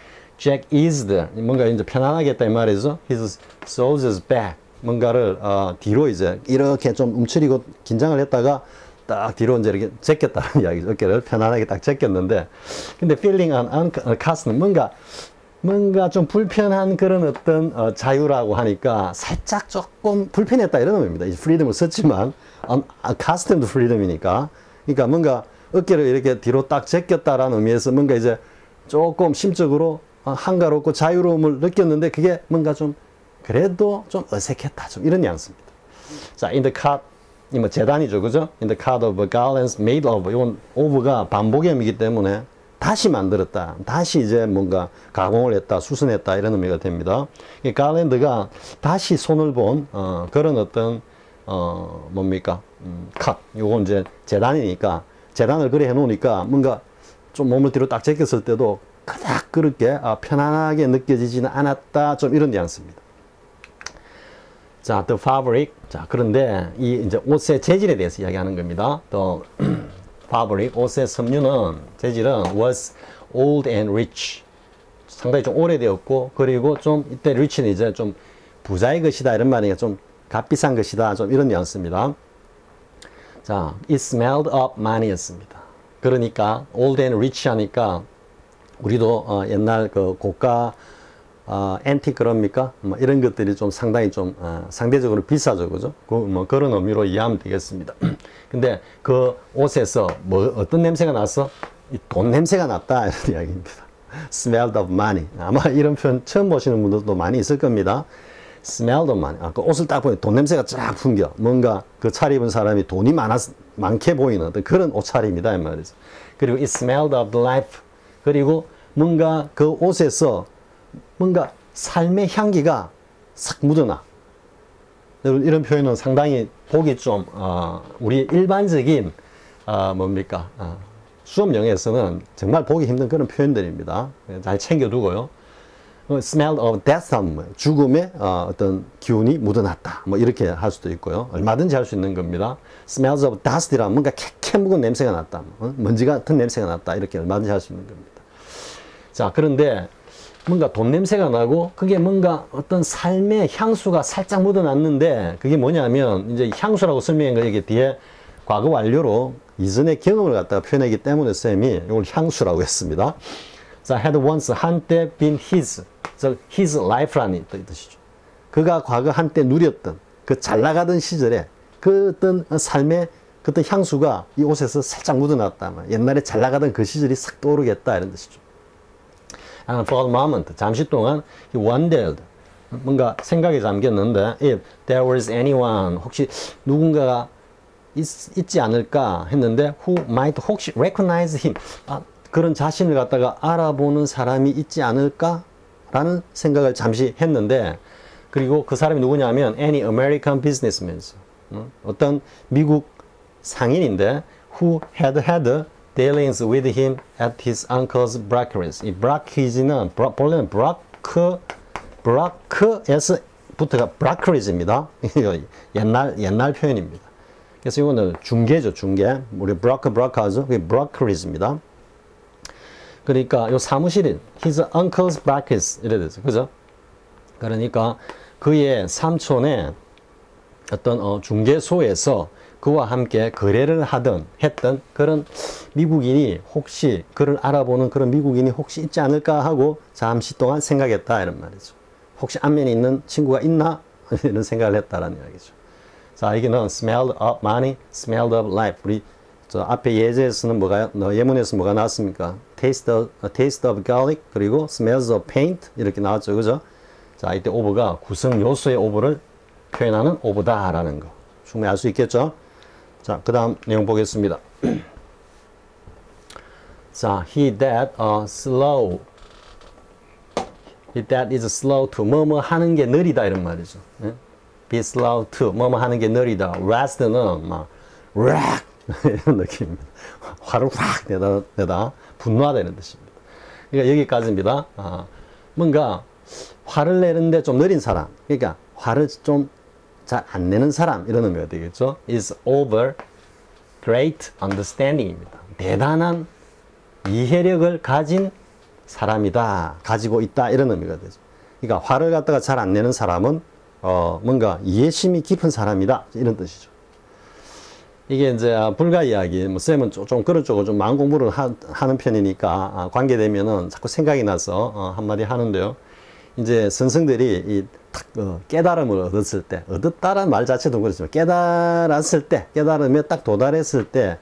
S1: Jack eased, 뭔가 이제 편안하게 했다 이 말이죠. His soldiers back. 뭔가를 어, 뒤로 이제 이렇게 좀 움츠리고 긴장을 했다가 딱 뒤로 이제 이렇게 제꼈다는 이야기죠. 어깨를 편안하게 딱 제꼈는데, 근데 feeling on uncas는 뭔가 뭔가 좀 불편한 그런 어떤 어, 자유라고 하니까 살짝 조금 불편했다 이런 의미입니다. 이 freedom을 썼지만 unaccustomed freedom이니까, 그러니까 뭔가 어깨를 이렇게 뒤로 딱 제꼈다라는 의미에서 뭔가 이제 조금 심적으로 한가롭고 자유로움을 느꼈는데 그게 뭔가 좀 그래도 좀 어색했다, 좀 이런 뉘앙스입니다. 자, in the cart, 이 뭐 재단이죠, 그죠? In the cart of garlands made of, 이건 of가 반복형이기 때문에 다시 만들었다, 다시 이제 뭔가 가공을 했다, 수선했다 이런 의미가 됩니다. 이 garland가 다시 손을 본 어, 그런 어떤 어 뭡니까? 음, cut. 요건 이제 재단이니까 재단을 그래 해놓으니까 뭔가 좀 몸을 뒤로 딱 제꼈을 때도 그닥 그렇게 아, 편안하게 느껴지지는 않았다, 좀 이런 뉘앙스입니다. 자, the fabric. 자, 그런데 이 이제 옷의 재질에 대해서 이야기하는 겁니다. The fabric, 옷의 섬유는, 재질은 was old and rich. 상당히 좀 오래되었고, 그리고 좀 이때 rich는 이제 좀 부자의 것이다 이런 말이니까 좀 값비싼 것이다, 좀 이런 뉘앙스입니다. 자, it smelled of money였습니다. 그러니까 old and rich 하니까 우리도 어, 옛날 그 고가 어, 앤틱 그럽니까? 뭐 이런 것들이 좀 상당히 좀 어, 상대적으로 비싸죠, 그죠? 그, 뭐 그런 의미로 이해하면 되겠습니다. 근데 그 옷에서 뭐 어떤 냄새가 났어? 이 돈 냄새가 났다 이런 이야기입니다. Smelled of money. 아마 이런 표현 처음 보시는 분들도 많이 있을 겁니다. Smelled of money. 아, 그 옷을 딱 보니 돈 냄새가 쫙 풍겨. 뭔가 그 차림은 사람이 돈이 많았 많게 보이는 어떤 그런 옷차림이다 이 말이죠. 그리고 it smelled of life. 그리고 뭔가 그 옷에서 뭔가 삶의 향기가 싹 묻어나. 이런 표현은 상당히 보기 좀 어, 우리 일반적인 어, 뭡니까 어, 수업용에서는 정말 보기 힘든 그런 표현들입니다. 잘 챙겨두고요. Smell of death, 죽음의 어, 어떤 기운이 묻어났다, 뭐 이렇게 할 수도 있고요. 얼마든지 할 수 있는 겁니다. Smells of dust이란 뭔가 캐캐 묵은 냄새가 났다, 어? 먼지 같은 냄새가 났다, 이렇게 얼마든지 할 수 있는 겁니다. 자, 그런데 뭔가 돈 냄새가 나고 그게 뭔가 어떤 삶의 향수가 살짝 묻어났는데, 그게 뭐냐면 이제 향수라고 설명한 거, 이게 뒤에 과거 완료로 이전의 경험을 갖다가 표현하기 때문에 쌤이 이걸 향수라고 했습니다. 자, had once, 한때 been his, 즉 his life라는 뜻이죠. 그가 과거 한때 누렸던 그 잘 나가던 시절에 그 어떤 삶의 그 어떤 향수가 이 옷에서 살짝 묻어났다, 옛날에 잘 나가던 그 시절이 싹 떠오르겠다 이런 뜻이죠. And for a moment, 잠시 동안 he wondered, 뭔가 생각에 잠겼는데, if there was anyone, 혹시 누군가가 있, 있지 않을까 했는데, who might 혹시 recognize him, 아, 그런 자신을 갖다가 알아보는 사람이 있지 않을까 라는 생각을 잠시 했는데, 그리고 그 사람이 누구냐면 any American businessmen, 어떤 미국 상인인데 who had had dealings with him at his uncle's brockeries. 이 brockies는 본래는 브라크 브라크에서부터가 brockies입니다. 옛날 옛날 표현입니다. 그래서 이거는 중개죠, 중개. 우리 브라크 브라카죠. 그게 brockies입니다. 그러니까 요 사무실인 his uncle's brockies 이래 되죠, 그죠? 그러니까 그의 삼촌의 어떤 어, 중개소에서 그와 함께 거래를 하던 했던 그런 미국인이 혹시 그를 알아보는 그런 미국인이 혹시 있지 않을까 하고 잠시 동안 생각했다 이런 말이죠. 혹시 안면에 있는 친구가 있나 이런 생각을 했다라는 이야기죠. 자, 여기는 smelled of money, smelled of life. 우리 저 앞에 예제에서는 뭐가 예문에서 뭐가 나왔습니까? taste of, taste of garlic, 그리고 smells of paint 이렇게 나왔죠, 그죠? 자, 이때 of가 구성 요소의 of를 표현하는 of다라는 거 충분히 알 수 있겠죠? 자, 그 다음 내용 보겠습니다. 자, he that uh, slow, he that is slow to, 뭐뭐 하는 게 느리다 이런 말이죠. 예? be slow to, 뭐뭐 하는 게 느리다. rest는 막 락 이런 느낌입니다. 화를 확 내다, 내다 분노하다 이런 뜻입니다. 그러니까 여기까지입니다. 아, 뭔가 화를 내는데 좀 느린 사람, 그러니까 화를 좀 잘 안 내는 사람 이런 의미가 되겠죠. is over great understanding입니다. 대단한 이해력을 가진 사람이다, 가지고 있다 이런 의미가 되죠. 그러니까 화를 갖다가 잘 안 내는 사람은 어 뭔가 이해심이 깊은 사람이다 이런 뜻이죠. 이게 이제 불가 이야기, 뭐 쌤은 좀, 좀 그런 쪽으로 좀 마음 공부를 하, 하는 편이니까 아, 관계되면은 자꾸 생각이 나서 어, 한마디 하는데요. 이제 선생들이 이 탁, 어, 깨달음을 얻었을 때, 얻었다라는 말 자체도 그렇지만 깨달았을 때, 깨달음에 딱 도달했을 때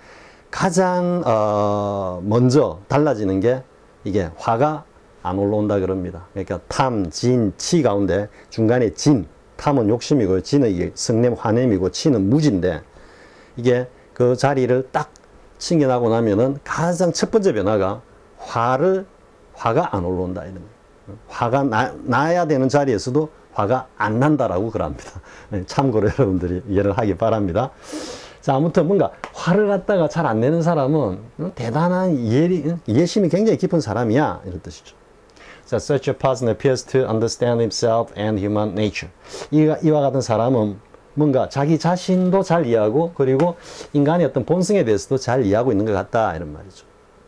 S1: 가장 어, 먼저 달라지는 게 이게 화가 안 올라온다 그럽니다. 그러니까 탐, 진, 치 가운데 중간에 진, 탐은 욕심이고 진은 이게 성냄, 화냄이고 치는 무지인데 이게 그 자리를 딱 챙겨나고 나면은 가장 첫 번째 변화가 화를, 화가 안 올라온다 이런 거예요. 화가 나, 나야 되는 자리에서도 화가 안 난다라고 그럽니다. 참고로 여러분들이 이해를 하기 바랍니다. 자, 아무튼 뭔가 화를 갖다가 잘 안 내는 사람은 대단한 이해, 이해심이 굉장히 깊은 사람이야 이런 뜻이죠. 자, such a person appears to understand himself and human nature. 이와, 이와 같은 사람은 뭔가 자기 자신도 잘 이해하고 그리고 인간의 어떤 본성에 대해서도 잘 이해하고 있는 것 같다 이런 말이죠.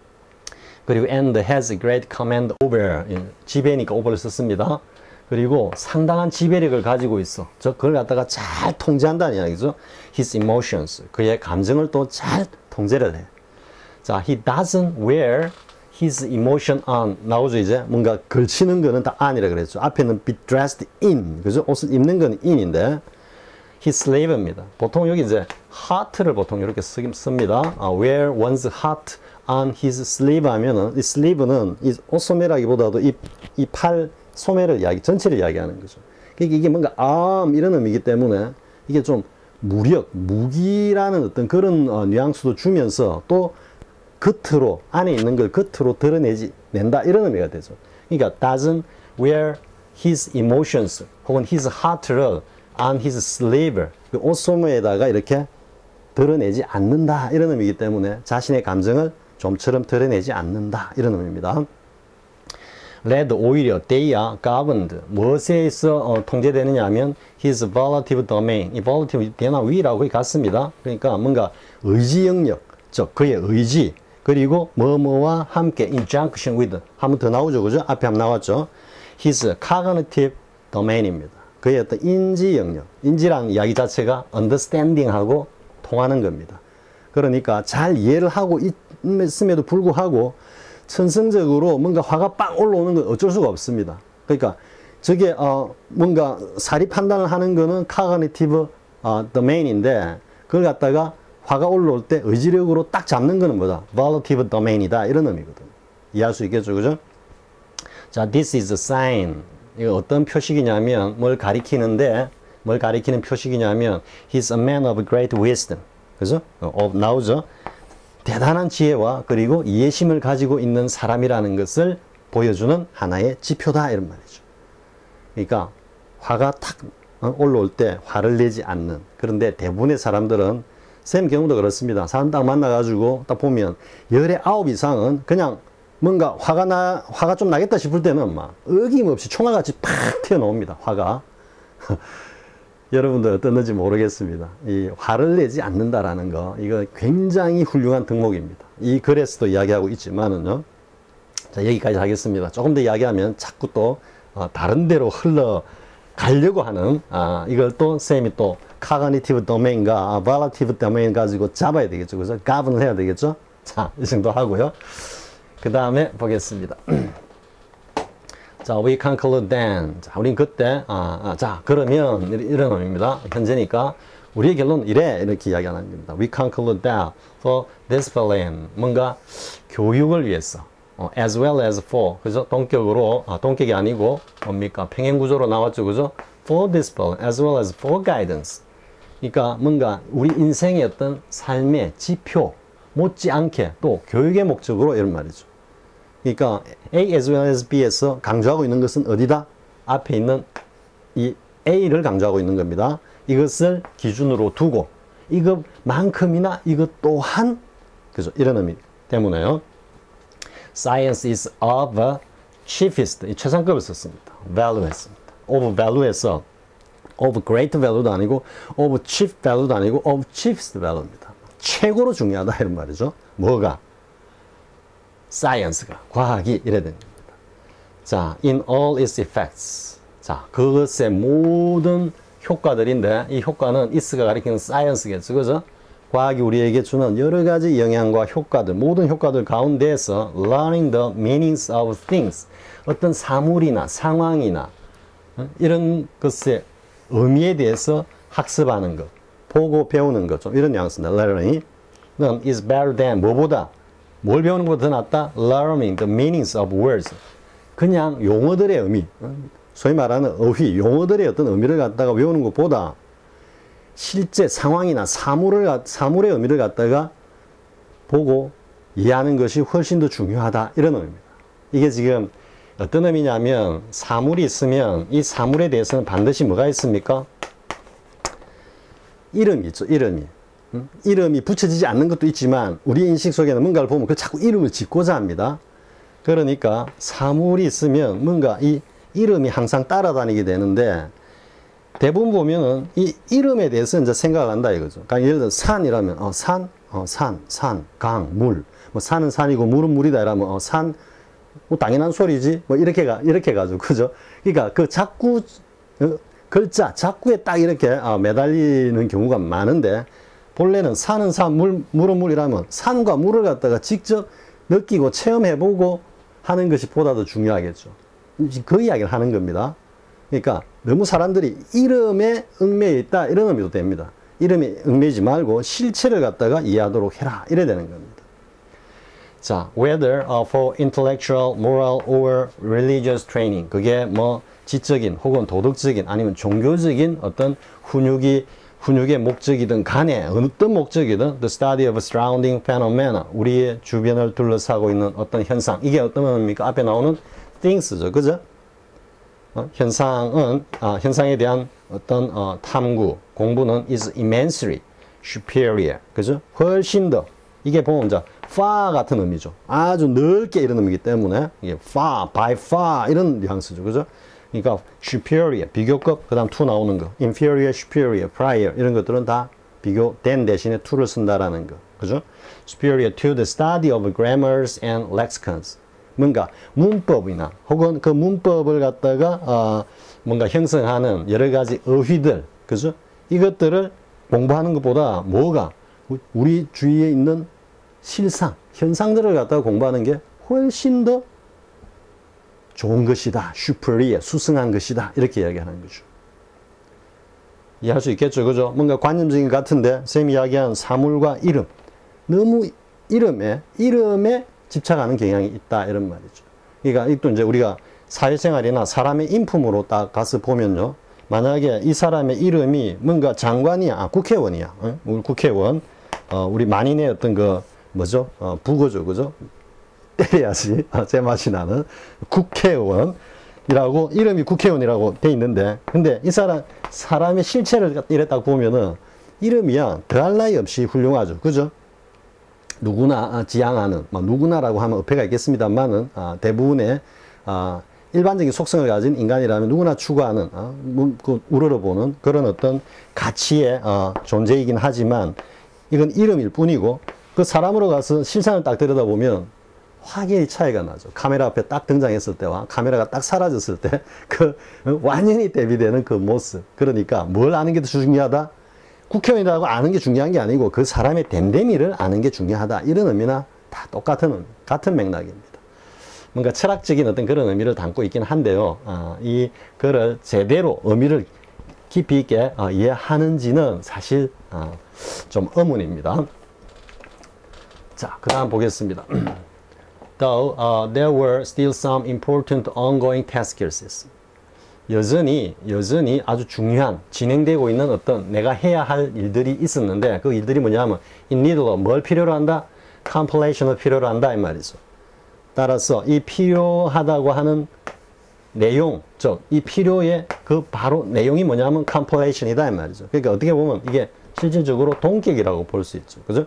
S1: 그리고 and has a great command over, 지배니까 over를 썼습니다. 그리고 상당한 지배력을 가지고 있어. 저 그걸 갖다가 잘 통제한다는 이야기죠. His emotions, 그의 감정을 또 잘 통제를 해. 자, he doesn't wear his emotion on. 나오죠 이제. 뭔가 걸치는 거는 다 on이라 그랬죠. 앞에는 be dressed in, 그죠? 옷을 입는 건 in인데 his slave입니다. 보통 여기 이제 heart를 보통 이렇게 쓰, 씁니다. 아, wear one's heart on his sleeve 하면은 이 sleeve는 이 옷소매라기보다도 이, 이 팔 소매를 이야기, 전체를 이야기하는 거죠. 그러니까 이게 뭔가 arm 이런 의미이기 때문에 이게 좀 무력, 무기라는 어떤 그런 어, 뉘앙스도 주면서 또 겉으로, 안에 있는 걸 겉으로 드러내지, 낸다 이런 의미가 되죠. 그러니까 doesn't wear his emotions 혹은 his heart를 on his sleeve, 그 옷소매에다가 이렇게 드러내지 않는다 이런 의미이기 때문에 자신의 감정을 좀처럼 드러내지 않는다 이런 의미입니다. led 오히려 they are governed 무엇에 의해서 어, 통제되느냐 하면 his volitive domain, 이 volitive 대나 위라고 거의 같습니다. 그러니까 뭔가 의지 영역, 즉 그의 의지 그리고 뭐뭐와 함께 in junction with 한 번 더 나오죠, 그죠? 앞에 한번 나왔죠. his cognitive domain입니다. 그의 어떤 인지 영역, 인지라는 이야기 자체가 understanding하고 통하는 겁니다. 그러니까 잘 이해를 하고 있음에도 불구하고 천성적으로 뭔가 화가 빵 올라오는 건 어쩔 수가 없습니다. 그러니까 저게 어 뭔가 사리 판단을 하는 거는 cognitive 어 domain인데 그걸 갖다가 화가 올라올 때 의지력으로 딱 잡는 거는 뭐다? volitive domain이다 이런 의미거든요. 이해할 수 있겠죠, 그죠? 자, this is a sign. 이거 어떤 표식이냐면 뭘 가리키는데 뭘 가리키는 표식이냐면 he's a man of great wisdom. 그죠? 어, 나오죠? 대단한 지혜와 그리고 이해심을 가지고 있는 사람이라는 것을 보여주는 하나의 지표다 이런 말이죠. 그러니까 화가 탁 올라올 때 화를 내지 않는, 그런데 대부분의 사람들은 쌤 경우도 그렇습니다. 사람 딱 만나가지고 딱 보면 열의 아홉 이상은 그냥 뭔가 화가 나, 화가 좀 나겠다 싶을 때는 막 어김없이 총알같이 팍 튀어나옵니다. 화가. 여러분들 어떻는지 모르겠습니다. 이 화를 내지 않는다라는 거, 이거 굉장히 훌륭한 덕목입니다. 이 글에서도 이야기하고 있지만은요. 자, 여기까지 하겠습니다. 조금 더 이야기하면 자꾸 또 어, 다른 데로 흘러가려고 하는, 아, 이걸 또 쌤이 또 cognitive domain과 아, volitive domain 가지고 잡아야 되겠죠. 그래서 govern을 해야 되겠죠. 자, 이 정도 하고요. 그 다음에 보겠습니다. 자, we conclude then. 자, 우린 그때, 아, 아, 자, 그러면, 이런 의미입니다. 현재니까, 우리의 결론은 이래, 이렇게 이야기하는 겁니다. We conclude that for discipline. 뭔가, 교육을 위해서, 어, as well as for. 그죠? 동격으로, 아, 동격이 아니고, 뭡니까? 평행구조로 나왔죠. 그죠? For discipline, as well as for guidance. 그러니까, 뭔가, 우리 인생의 어떤 삶의 지표, 못지않게 또 교육의 목적으로 이런 말이죠. 그러니까 A as well as B에서 강조하고 있는 것은 어디다? 앞에 있는 이 A를 강조하고 있는 겁니다. 이것을 기준으로 두고 이것만큼이나 이것 또한 그죠? 이런 의미 때문에요. Science is of the chiefest. 이 최상급을 썼습니다. value 했습니다. of value에서 of great value도 아니고 of chief value도 아니고 of chiefest value입니다. 최고로 중요하다 이런 말이죠. 뭐가? 사이언스가, 과학이 이래야 됩니다. 자, in all its effects. 자, 그것의 모든 효과들인데 이 효과는 is가 가리키는 science겠죠. 그죠? 과학이 우리에게 주는 여러 가지 영향과 효과들, 모든 효과들 가운데에서 learning the meanings of things. 어떤 사물이나 상황이나 이런 것의 의미에 대해서 학습하는 것, 보고 배우는 것, 좀 이런 뉘앙스입니다. learning is better than 뭐보다 뭘 배우는 것보다 더 낫다. learning the meanings of words. 그냥 용어들의 의미, 소위 말하는 어휘, 용어들의 어떤 의미를 갖다가 외우는 것보다 실제 상황이나 사물을, 사물의 의미를 갖다가 보고 이해하는 것이 훨씬 더 중요하다. 이런 의미입니다. 이게 지금 어떤 의미냐면 사물이 있으면 이 사물에 대해서는 반드시 뭐가 있습니까? 이름이 있죠. 이름이. 음? 이름이 붙여지지 않는 것도 있지만 우리 인식 속에는 뭔가를 보면 그 자꾸 이름을 짓고자 합니다. 그러니까 사물이 있으면 뭔가 이 이름이 항상 따라다니게 되는데 대부분 보면은 이 이름에 대해서 이제 생각을 한다 이거죠. 그러니까 예를 들어 산이라면 어, 산, 어, 산, 산, 강, 물. 뭐 산은 산이고 물은 물이다 이러면 어, 산, 뭐 당연한 소리지. 뭐 이렇게 가 이렇게 가죠, 그죠? 그러니까 그 자꾸 어, 글자 자꾸에 딱 이렇게 어, 매달리는 경우가 많은데 본래는 산은 산, 물, 물은 물이라면 산과 물을 갖다가 직접 느끼고 체험해보고 하는 것이 보다 더 중요하겠죠. 그 이야기를 하는 겁니다. 그러니까 너무 사람들이 이름에 얽매여 있다 이런 의미도 됩니다. 이름에 얽매이지 말고 실체를 갖다가 이해하도록 해라 이래야 되는 겁니다. 자, whether for intellectual, moral or religious training. 그게 뭐 지적인 혹은 도덕적인 아니면 종교적인 어떤 훈육이 훈육의 목적이든 간에 어떤 목적이든 the study of surrounding phenomena. 우리의 주변을 둘러싸고 있는 어떤 현상. 이게 어떤 의미입니까? 앞에 나오는 things죠. 그죠? 어, 현상은, 아, 현상에 대한 어떤 어, 탐구, 공부는 is immensely superior. 그죠? 훨씬 더. 이게 보면 자, far 같은 의미죠. 아주 넓게 이런 의미이기 때문에 이게 far, by far 이런 뉘앙스죠. 그죠? 그러니까 superior, 비교급, 그 다음 to 나오는 거. inferior, superior, prior 이런 것들은 다 비교된 대신에 to를 쓴다라는 거. 그죠? superior to the study of grammars and lexicons. 뭔가 문법이나 혹은 그 문법을 갖다가 어, 뭔가 형성하는 여러 가지 어휘들, 그죠? 이것들을 공부하는 것보다 뭐가 우리 주위에 있는 실상, 현상들을 갖다가 공부하는 게 훨씬 더 좋은 것이다. superior, 수승한 것이다. 이렇게 이야기하는 거죠. 이해할 수 있겠죠, 그죠? 뭔가 관념적인 것 같은데 쌤이 이야기한 사물과 이름, 너무 이름에 이름에 집착하는 경향이 있다 이런 말이죠. 그러니까 또 이제 우리가 사회생활이나 사람의 인품으로 딱 가서 보면요, 만약에 이 사람의 이름이 뭔가 장관이야, 아, 국회의원이야, 어? 우리 국회의원, 어, 우리 만인의 어떤 그 뭐죠, 어, 부거죠, 그죠? 때려야지 어, 제맛이 나는 국회의원이라고 이름이 국회의원이라고 돼 있는데, 근데 이 사람 사람의 실체를 이래 딱 보면은 이름이야 더할 나위 없이 훌륭하죠, 그죠? 누구나 지향하는, 뭐 누구나라고 하면 어폐가 있겠습니다만은 아, 대부분의 아, 일반적인 속성을 가진 인간이라면 누구나 추구하는 아, 그 우러러보는 그런 어떤 가치의 어, 존재이긴 하지만 이건 이름일 뿐이고 그 사람으로 가서 실상을 딱 들여다보면 확연히 차이가 나죠. 카메라 앞에 딱 등장했을 때와 카메라가 딱 사라졌을 때 그 완전히 대비되는 그 모습. 그러니까 뭘 아는 게 더 중요하다? 국회의원이라고 아는 게 중요한 게 아니고 그 사람의 됨됨이를 아는 게 중요하다. 이런 의미나 다 똑같은, 같은 맥락입니다. 뭔가 철학적인 어떤 그런 의미를 담고 있긴 한데요. 어, 이 글을 제대로 의미를 깊이 있게 어, 이해하는지는 사실 어, 좀 의문입니다. 자, 그 다음 보겠습니다. Though uh, there were still some important ongoing tasks. 여전히, 여전히 아주 중요한, 진행되고 있는 어떤 내가 해야 할 일들이 있었는데, 그 일들이 뭐냐면, in need of 뭘 필요로 한다? compilation을 필요로 한다, 이 말이죠. 따라서 이 필요하다고 하는 내용, 즉, 이 필요의 그 바로 내용이 뭐냐면 compilation이다, 이 말이죠. 그러니까 어떻게 보면 이게 실질적으로 동격이라고 볼 수 있죠. 그죠?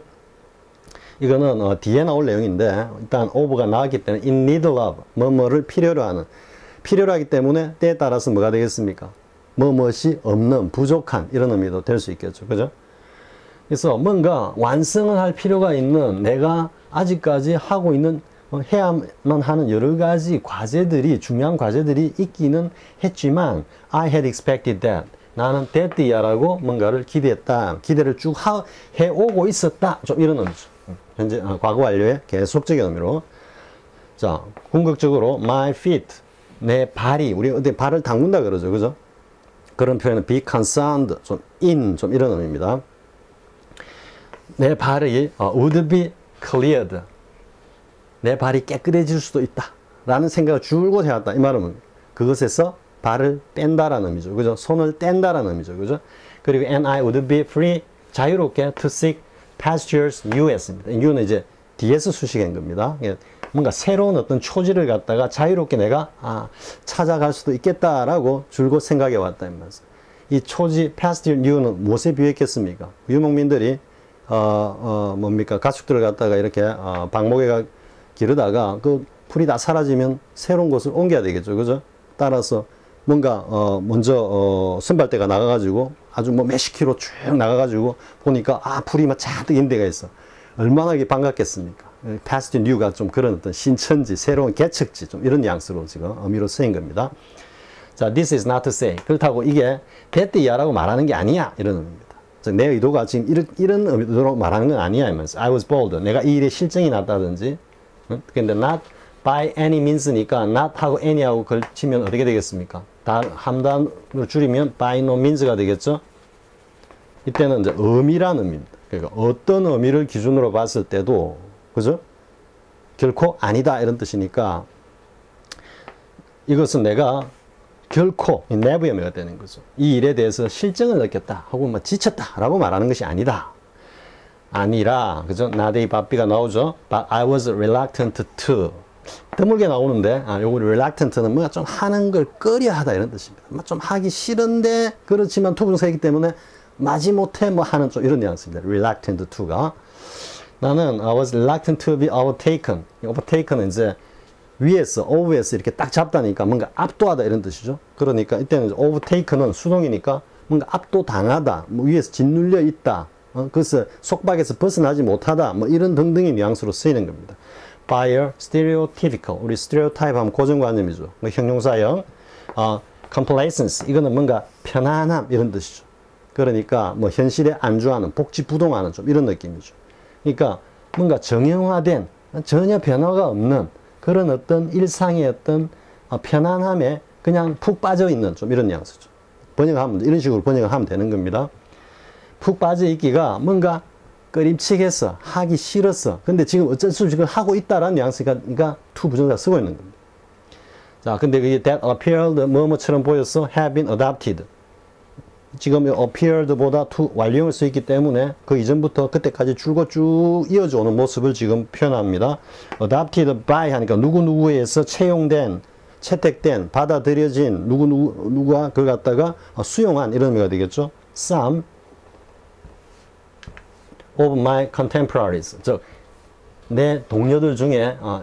S1: 이거는 어, 뒤에 나올 내용인데, 일단 of가 나왔기 때문에 in need of, 뭐뭐를 필요로 하는. 필요로 하기 때문에 때에 따라서 뭐가 되겠습니까? 뭐뭇이 없는, 부족한 이런 의미도 될 수 있겠죠. 그죠? 그래서 뭔가 완성을 할 필요가 있는 내가 아직까지 하고 있는 어, 해야만 하는 여러 가지 과제들이, 중요한 과제들이 있기는 했지만 I had expected that. 나는 that야라고 뭔가를 기대했다. 기대를 쭉 하, 해오고 있었다. 좀 이런 의미죠. 현재 어, 과거 완료의 계속적인 의미로. 자, 궁극적으로 my feet, 내 발이, 우리 어디 발을 담근다 그러죠. 그죠? 그런 표현은 be concerned, 좀 in, 좀 이런 의미입니다. 내 발이 어, would be cleared. 내 발이 깨끗해질 수도 있다. 라는 생각을 줄곧 해왔다. 이 말은 그것에서 발을 뺀다라는 의미죠. 그죠? 손을 뗀다라는 의미죠. 그죠? 그리고 and I would be free, 자유롭게 to seek pastures new였습니다. new는 이제 디에스 수식인 겁니다. 뭔가 새로운 어떤 초지를 갖다가 자유롭게 내가 아, 찾아갈 수도 있겠다라고 줄곧 생각해 왔다. 이 초지 pasture new는 무엇에 비유했겠습니까? 유목민들이 어, 어, 뭡니까? 가축들을 갖다가 이렇게 어, 방목에 기르다가 그 풀이 다 사라지면 새로운 곳을 옮겨야 되겠죠. 그죠? 따라서 뭔가 어 먼저 어 선발대가 나가가지고 아주 뭐 몇십 킬로 쭉 나가가지고 보니까 아 풀이 막 잔뜩 있는 데가 있어. 얼마나 이게 반갑겠습니까? past new가 좀 그런 어떤 신천지, 새로운 개척지 좀 이런 뉘앙스로 지금 의미로 쓰인 겁니다. 자, this is not to say. 그렇다고 이게 that야라고 말하는 게 아니야 이런 의미입니다. 즉, 내 의도가 지금 이런, 이런 의도로 말하는 건 아니야 이면서 I was bold. 내가 이 일에 실증이 났다든지. 응? 근데 not by any means니까 not 하고 any하고 걸치면 어떻게 되겠습니까? 다 함단으로 줄이면 by no means가 되겠죠? 이때는 이제 의미라는 의미입니다. 그러니까 어떤 의미를 기준으로 봤을 때도, 그죠? 결코 아니다 이런 뜻이니까 이것은 내가 결코 never의 의미가 되는 거죠. 이 일에 대해서 실증을 느꼈다 하고 뭐 지쳤다 라고 말하는 것이 아니다. 아니라, 그죠? 나데이 바삐가 나오죠? But I was reluctant to. 드물게 나오는데, 아, 요거 reluctant는 뭔가 좀 하는 걸 꺼려 하다 이런 뜻입니다. 좀 하기 싫은데, 그렇지만 투부정사이기 때문에 마지못해 뭐 하는 좀 이런 뉘앙스입니다. reluctant to가. 나는 I was reluctant to be overtaken. overtaken은 이제 위에서, over에서 이렇게 딱 잡다니까 뭔가 압도하다 이런 뜻이죠. 그러니까 이때는 overtaken은 수동이니까 뭔가 압도당하다, 뭐 위에서 짓눌려 있다. 어, 그래서 속박에서 벗어나지 못하다, 뭐 이런 등등의 뉘앙스로 쓰이는 겁니다. by a stereotypical, 우리 stereotype 하면 고정관념이죠. 뭐 형용사형, 어, complacency, 이거는 뭔가 편안함 이런 뜻이죠. 그러니까 뭐 현실에 안주하는, 복지부동하는 좀 이런 느낌이죠. 그러니까 뭔가 정형화된, 전혀 변화가 없는 그런 어떤 일상의 어떤 어, 편안함에 그냥 푹 빠져 있는 좀 이런 뉘앙스죠. 번역하면 이런 식으로 번역을 하면 되는 겁니다. 푹 빠져 있기가 뭔가 꺼림칙해서 하기 싫었어. 근데 지금 어쩔 수 없이 하고 있다라는 뉘앙스가 그러니까 to 부정사 쓰고 있는 겁니다. 자, 근데 그게 that appeared 뭐뭐처럼 보였어 have been adopted. 지금 appeared보다 to 완료형을 쓰있기 때문에 그 이전부터 그때까지 줄곧 쭉 이어져 오는 모습을 지금 표현합니다. adopted by 하니까 누구누구에 의해서 채용된, 채택된, 받아들여진 누구누구, 누가 그걸 갖다가 수용한 이런 의미가 되겠죠. some of my contemporaries. 즉, 내 동료들 중에 어,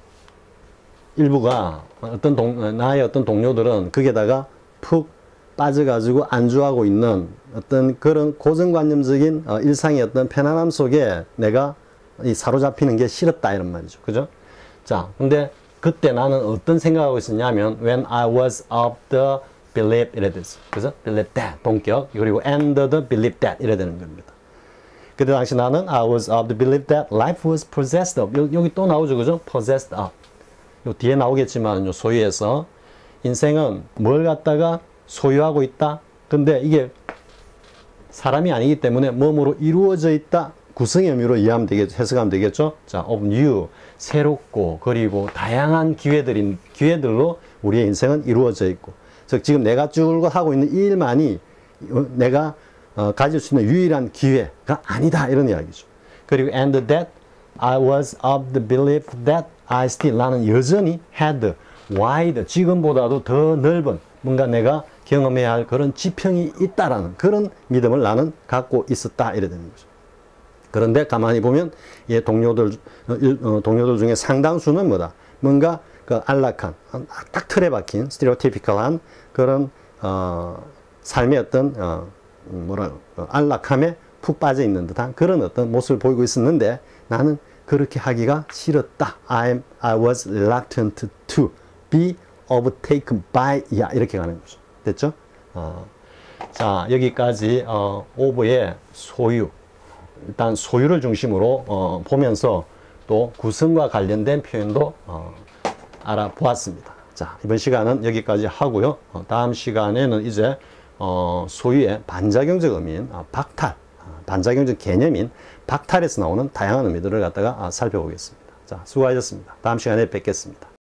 S1: 일부가 어떤 동, 나의 어떤 동료들은 거기에다가 푹 빠져가지고 안주하고 있는 어떤 그런 고정관념적인 어, 일상의 어떤 편안함 속에 내가 이 사로잡히는 게 싫었다 이런 말이죠. 그죠? 자, 근데 그때 나는 어떤 생각하고 있었냐면 when I was of the belief 이래 됐어. 그죠? believe that 동격 그리고 and the believe that 이래 되는 겁니다. 그때 당시 나는 I was of the belief that life was possessed of. 여기, 여기 또 나오죠. 그죠? possessed of. 요 뒤에 나오겠지만 요 소위에서 인생은 뭘 갖다가 소유하고 있다. 근데 이게 사람이 아니기 때문에 몸으로 이루어져 있다. 구성의 의미로 이해하면 되겠죠. 해석하면 되겠죠. 자, of new. 새롭고 그리고 다양한 기회들인, 기회들로 우리의 인생은 이루어져 있고. 즉, 지금 내가 줄곧 하고 있는 이 일만이 내가 어, 가질 수 있는 유일한 기회가 아니다 이런 이야기죠. 그리고 and that I was of the belief that I still 나는 여전히 had wide 지금보다도 더 넓은 뭔가 내가 경험해야 할 그런 지평이 있다라는 그런 믿음을 나는 갖고 있었다 이래 되는 거죠. 그런데 가만히 보면 이 동료들 어, 동료들 중에 상당수는 뭐다 뭔가 그 안락한 딱 틀에 박힌 스테레오티피컬한 그런 어, 삶의 어떤 어, 뭐라 안락함에 푹 빠져 있는 듯한 그런 어떤 모습을 보이고 있었는데 나는 그렇게 하기가 싫었다. I'm, I was reluctant to be overtaken by, 야, 이렇게 가는 거죠. 됐죠? 어. 자, 여기까지, 어, of의 소유. 일단 소유를 중심으로, 어, 보면서 또 구성과 관련된 표현도, 어, 알아보았습니다. 자, 이번 시간은 여기까지 하고요. 어, 다음 시간에는 이제, 어, 소유의 반작용적 의미인, 어, 박탈, 어, 반작용적 개념인 박탈에서 나오는 다양한 의미들을 갖다가 아, 살펴보겠습니다. 자, 수고하셨습니다. 다음 시간에 뵙겠습니다.